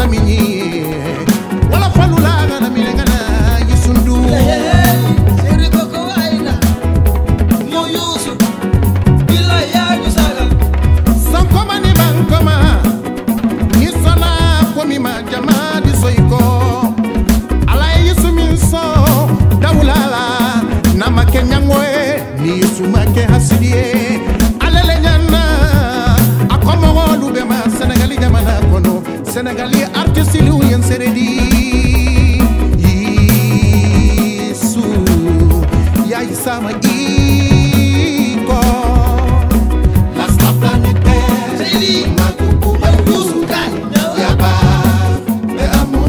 samini wala falula na milengana yisundu seri koko aina mo yusu bila ya misagal sankoma ni bankoma ni sona komi ma jama di soiko ala yisu min so dawlala na makenya ngoe ni yisu make hasidie alele nyana akomo lube ma senegali jamana kono senegali artiste lu yen seredi yisu ya isama iko la planete seri makuku yusu kai yaba be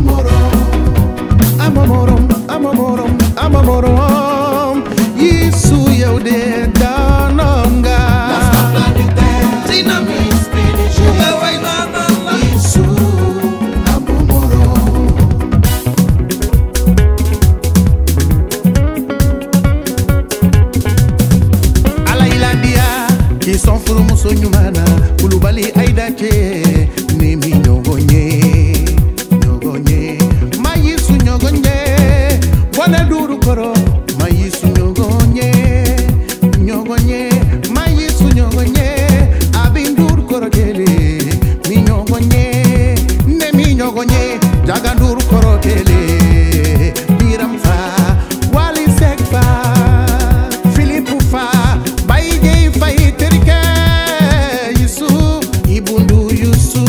amomorom yisu yaude danonga sina mi suga wai na yisu amomorom ala ilandia ki son furu muso nyumana kulubali aidache ni mi nyogonye mayisu nyogonye wana duru koro mayisu nyogonye mayisu nyogonye abindur koro gele mi nyogonye jaga duru koro gele biram fa wali sek fa Philippe fa bayi fa terike yisu ibundu yusu